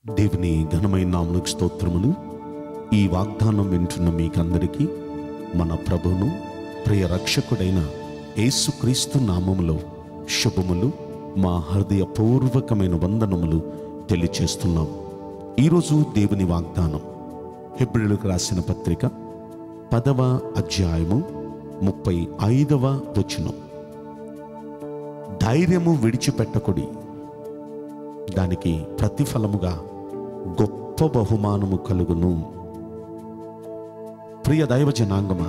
దేవుని ఘనమైన నామమునకు స్తోత్రములు. ఈ వాగ్దానం వింటున్న మీకందరికీ మన ప్రభువును ప్రియ రక్షకుడైన యేసుక్రీస్తు నామములో శుభములు, మా హృదయపూర్వకమైన వందనములు తెలియచేస్తున్నాం. ఈరోజు దేవుని వాగ్దానం హెబ్రీయులకు రాసిన పత్రిక 10వ అధ్యాయము 35వ వచనం. ధైర్యము విడిచిపెట్టకుడి, దానికి ప్రతిఫలముగా గొప్ప బహుమానము కలుగును. ప్రియ దైవ జనాంగమా,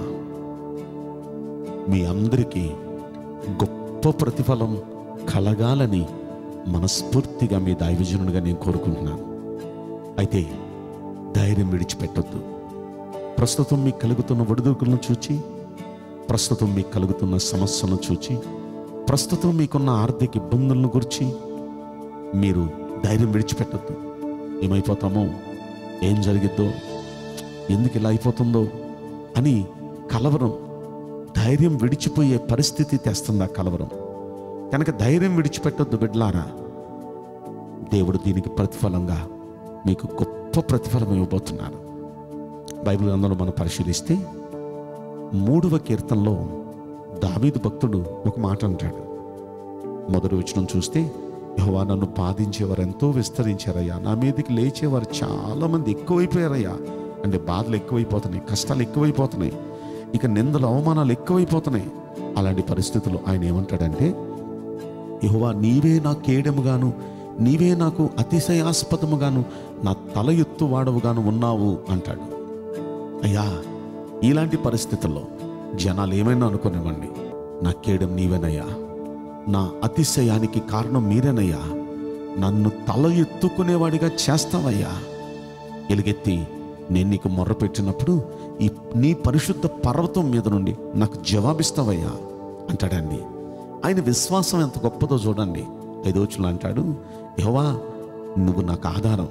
మీ అందరికీ గొప్ప ప్రతిఫలం కలగాలని మనస్ఫూర్తిగా మీ దైవజనుడిగా నేను కోరుకుంటున్నాను. అయితే ధైర్యం విడిచిపెట్టొద్దు. ప్రస్తుతం మీకు కలుగుతున్న ఒడిదుడుకులను చూచి, ప్రస్తుతం మీకు కలుగుతున్న సమస్యలను చూచి, ప్రస్తుతం మీకున్న ఆర్థిక ఇబ్బందులను గురించి మీరు ధైర్యం విడిచిపెట్టద్దు. ఏమైపోతామో, ఏం జరిగిద్దో, ఎందుకు ఇలా అయిపోతుందో అని కలవరం, ధైర్యం విడిచిపోయే పరిస్థితి తెస్తుంది ఆ కలవరం. కనుక ధైర్యం విడిచిపెట్టొద్దు బిడ్డలారా. దేవుడు దీనికి ప్రతిఫలంగా మీకు గొప్ప ప్రతిఫలం ఇవ్వబోతున్నారు. బైబిల్ గ్రంథంలో మనం పరిశీలిస్తే 3వ కీర్తనలో దావీదు భక్తుడు ఒక మాట అంటాడు. మొదటి వచనం చూస్తే, యెహోవా నన్ను బాధించేవారు ఎంతో విస్తరించారయ్యా, నా మీదకి లేచేవారు చాలామంది ఎక్కువైపోయారయ్యా. అంటే బాధలు ఎక్కువైపోతున్నాయి, కష్టాలు ఎక్కువైపోతున్నాయి, ఇక నిందలు అవమానాలు ఎక్కువైపోతున్నాయి. అలాంటి పరిస్థితుల్లో ఆయన ఏమంటాడంటే, యెహోవా నీవే నా కేడెముగాను, నీవే నాకు అతిశయాస్పదముగాను, నా తల ఎత్తువాడవుగాను ఉన్నావు అంటాడు. అయ్యా, ఇలాంటి పరిస్థితుల్లో జనాలు ఏమైనా అనుకునేవ్వండి, నా కేడెం నీవేనయ్యా, నా అతిశయానికి కారణం మీరేనయ్యా, నన్ను తల ఎత్తుకునేవాడిగా చేస్తావయ్యా. ఎలుగెత్తి నేను నీకు మొర్రపెట్టినప్పుడు నీ పరిశుద్ధ పర్వతం మీద నుండి నాకు జవాబిస్తావయ్యా అంటాడండి. ఆయన విశ్వాసం ఎంత గొప్పదో చూడండి. 5వ వచనంలో అంటాడు, యెహోవా నువ్వు నాకు ఆధారం.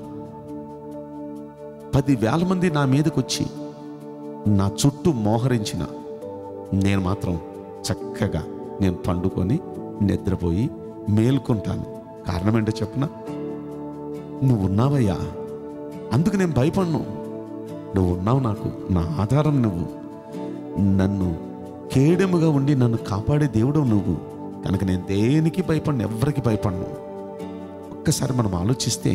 10,000 మంది నా మీదకి వచ్చి నా చుట్టూ మోహరించిన, నేను మాత్రం చక్కగా నేను పండుకొని నిద్రపోయి మేల్కొంటాను. కారణం ఏంటో చెప్పనా? నువ్వు ఉన్నావయ్యా, అందుకు నేను భయపడను. నువ్వు ఉన్నావు, నాకు నా ఆధారం నువ్వు, నన్ను కేడెముగా ఉండి నన్ను కాపాడే దేవుడు నువ్వు. కనుక నేను దేనికి భయపడను, ఎవరికి భయపడను. ఒక్కసారి మనం ఆలోచిస్తే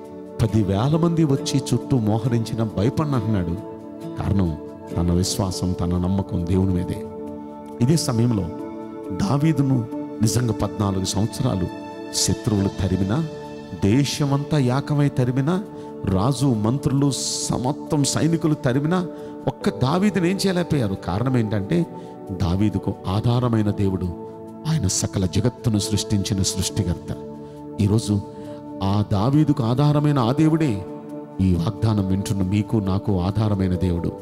10,000 మంది వచ్చి చుట్టూ మోహరించిన భయపడను అంటున్నాడు. కారణం తన విశ్వాసం, తన నమ్మకం దేవుని మీదే. ఇదే సమయంలో దావీదును నిజంగా 14 సంవత్సరాలు శత్రువులు తరిమినా, దేశమంతా ఏకమై తరిమినా, రాజు మంత్రులు సమస్తం సైనికులు తరిమినా ఒక్క దావీదుని ఏం చేయలేకపోయారు. కారణం ఏంటంటే, దావీదుకు ఆధారమైన దేవుడు, ఆయన సకల జగత్తును సృష్టించిన సృష్టికర్త. ఈరోజు ఆ దావీదుకు ఆధారమైన ఆ దేవుడే ఈ వాగ్దానం వింటున్న మీకు నాకు ఆధారమైన దేవుడు.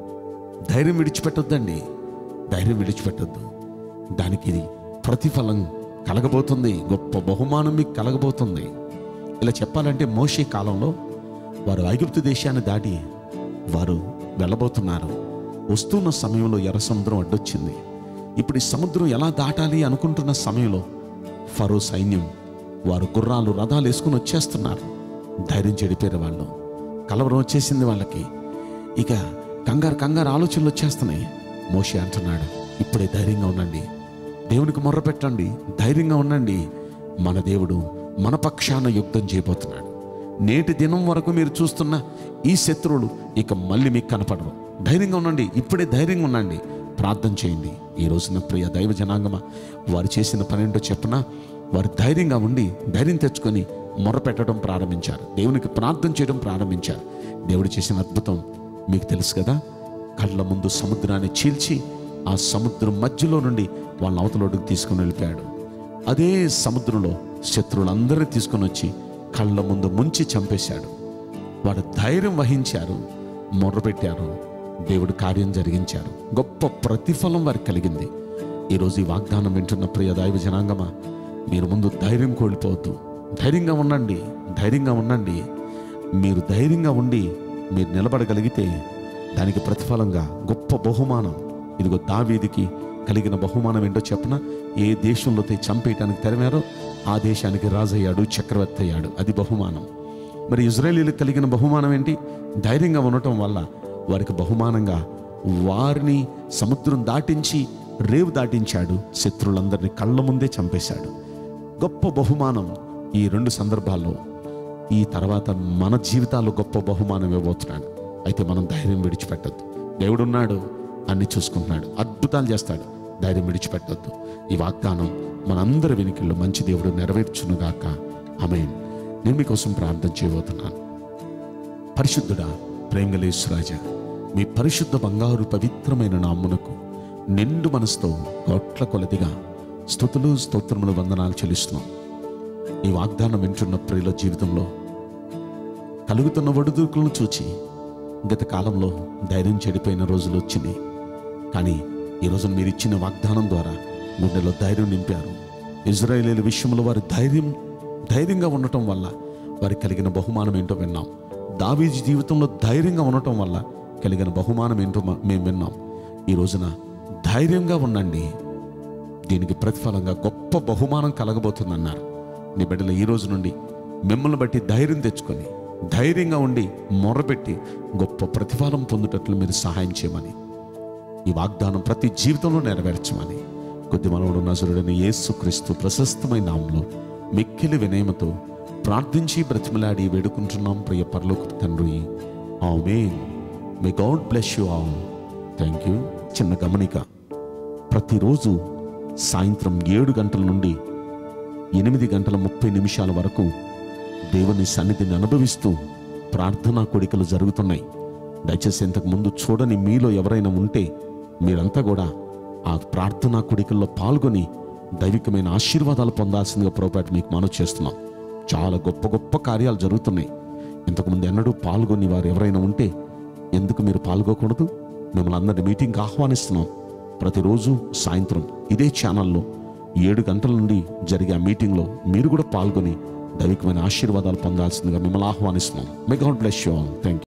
ధైర్యం విడిచిపెట్టొద్దండి, ధైర్యం విడిచిపెట్టొద్దు. దానికి ప్రతిఫలం కలగబోతుంది, గొప్ప బహుమానం మీకు కలగబోతుంది. ఇలా చెప్పాలంటే, మోషే కాలంలో వారు ఐగుప్తు దేశాన్ని దాటి వారు వెళ్ళబోతున్నారు. వస్తున్న సమయంలో ఎర్ర సముద్రం అడ్డొచ్చింది. ఇప్పుడు ఈ సముద్రం ఎలా దాటాలి అనుకుంటున్న సమయంలో ఫరో సైన్యం వారు గుర్రాలు రథాలు వేసుకుని వచ్చేస్తున్నారు. ధైర్యం చెడిపోయారు వాళ్ళు, కలవరం వచ్చేసింది వాళ్ళకి. ఇక కంగారు ఆలోచనలు వచ్చేస్తున్నాయి. మోషే అంటున్నాడు, ఇప్పుడే ధైర్యంగా ఉండండి, దేవునికి మొర్ర పెట్టండి, ధైర్యంగా ఉండండి. మన దేవుడు మన పక్షాన యుద్ధం చేయబోతున్నాడు. నేటి దినం వరకు మీరు చూస్తున్న ఈ శత్రువులు ఇక మళ్ళీ మీకు కనపడరు. ధైర్యంగా ఉండండి, ఇప్పుడే ధైర్యంగా ఉండండి, ప్రార్థన చేయండి. ఈ రోజున ప్రియ దైవ జనాంగమా, వారు చేసిన పనేంటో చెప్పినా, వారు ధైర్యంగా ఉండి ధైర్యం తెచ్చుకొని మొర్ర పెట్టడం ప్రారంభించారు, దేవునికి ప్రార్థన చేయడం ప్రారంభించారు. దేవుడు చేసిన అద్భుతం మీకు తెలుసు కదా. కళ్ళ ముందు సముద్రాన్ని చీల్చి ఆ సముద్రం మధ్యలో నుండి వాళ్ళ అవతలోడికి తీసుకుని వెళ్ళిపోయాడు. అదే సముద్రంలో శత్రువులందరినీ తీసుకొని వచ్చి కళ్ళ ముందు ముంచి చంపేశాడు. వారు ధైర్యం వహించారు, మొర్రపెట్టారు, దేవుడు కార్యం జరిగించారు. గొప్ప ప్రతిఫలం వారికి కలిగింది. ఈరోజు ఈ వాగ్దానం వింటున్న ప్రియ దైవ జనాంగమా, మీరు ముందు ధైర్యం కోల్పోవద్దు. ధైర్యంగా ఉండండి, ధైర్యంగా ఉండండి. మీరు ధైర్యంగా ఉండి మీరు నిలబడగలిగితే దానికి ప్రతిఫలంగా గొప్ప బహుమానం. ఇదిగో దావీదుకి కలిగిన బహుమానం ఏంటో చెప్పనా? ఏ దేశంలో చంపేయటానికి తరిమారో ఆ దేశానికి రాజయ్యాడు, చక్రవర్తి అయ్యాడు. అది బహుమానం. మరి ఇజ్రాయేలీలకు కలిగిన బహుమానం ఏంటి? ధైర్యంగా ఉండటం వల్ల వారికి బహుమానంగా వారిని సముద్రం దాటించి రేవు దాటించాడు, శత్రువులందరినీ కళ్ళ ముందే చంపేశాడు. గొప్ప బహుమానం ఈ రెండు సందర్భాల్లో. ఈ తర్వాత మన జీవితాల్లో గొప్ప బహుమానం ఇవ్వబోతున్నాడు. అయితే మనం ధైర్యం విడిచిపెట్టద్దు. దేవుడున్నాడు, అన్ని చూసుకుంటున్నాడు, అద్భుతాలు చేస్తాడు. ధైర్యం విడిచిపెట్టద్దు. ఈ వాగ్దానం మనందరి వెనుకల్లో మంచి దేవుడు నెరవేర్చునుగాక. ఆమేన్. నేను మీకోసం ప్రార్థన చేయబోతున్నాను. పరిశుద్ధుడా, ప్రేమగల యేసురాజా, మీ పరిశుద్ధ బంగారు పవిత్రమైన నామమునకు నిండు మనసుతో కోట్ల కొలదిగా స్తుతులు స్తోత్రములు వందనాలు చెల్లిస్తున్నాం. ఈ వాగ్దానం వింటున్న ప్రియుల జీవితంలో కలుగుతున్న ఒడిదుడుకులను చూచి గత కాలంలో ధైర్యం చెడిపోయిన రోజులు వచ్చినాయి. కానీ ఈరోజు మీరు ఇచ్చిన వాగ్దానం ద్వారా గుండెలో ధైర్యం నింపారు. ఇజ్రాయేలీల విషయంలో వారి ధైర్యంగా ఉండటం వల్ల వారికి కలిగిన బహుమానం ఏంటో విన్నాం. దావీదు జీవితంలో ధైర్యంగా ఉండటం వల్ల కలిగిన బహుమానం ఏంటో మేము విన్నాం. ఈ రోజున ధైర్యంగా ఉండండి, దీనికి ప్రతిఫలంగా గొప్ప బహుమానం కలగబోతుందన్నారు. నీ బిడ్డలు ఈ రోజు నుండి మిమ్మల్ని బట్టి ధైర్యం తెచ్చుకొని ధైర్యంగా ఉండి మొర్రపెట్టి గొప్ప ప్రతిఫలం పొందుటట్లు మీరు సహాయం చేయమని, ఈ వాగ్దానం ప్రతి జీవితంలో నెరవేర్చమని కొద్ది మనవుడు నజరుడైన యేసుక్రీస్తు ప్రశస్తమైన నామములో మిక్కిలి వినయముతో ప్రార్థించి బ్రతిమలాడి వేడుకుంటున్నాం ప్రియ పరలోకపు తండ్రి. Amen. May God bless you all. Thank you. చిన్న గమనిక, ప్రతిరోజు సాయంత్రం 7 గంటల నుండి 8:30 వరకు దేవుని సన్నిధిని అనుభవిస్తూ ప్రార్థనా కోడికలు జరుగుతున్నాయి. దయచేసి ఇంతకు ముందు చూడని మీలో ఎవరైనా ఉంటే మీరంతా కూడా ఆ ప్రార్థనా కోడికల్లో పాల్గొని దైవికమైన ఆశీర్వాదాలు పొందాల్సిందిగా ప్రభువుపేట మీకు మనవి చేస్తున్నాం. చాలా గొప్ప గొప్ప కార్యాలు జరుగుతున్నాయి. ఇంతకుముందు ఎన్నడూ పాల్గొని వారు ఎవరైనా ఉంటే ఎందుకు మీరు పాల్గొకూడదు? మిమ్మల్ని అందరినీ మీటింగ్కి ఆహ్వానిస్తున్నాం. ప్రతిరోజు సాయంత్రం ఇదే ఛానల్లో 7 గంటల నుండి జరిగే ఆ మీటింగ్లో మీరు కూడా పాల్గొని దైవికమైన ఆశీర్వాదాలు పొందాల్సిందిగా మిమ్మల్ని ఆహ్వానిస్తున్నాం. May God bless you all. Thank you.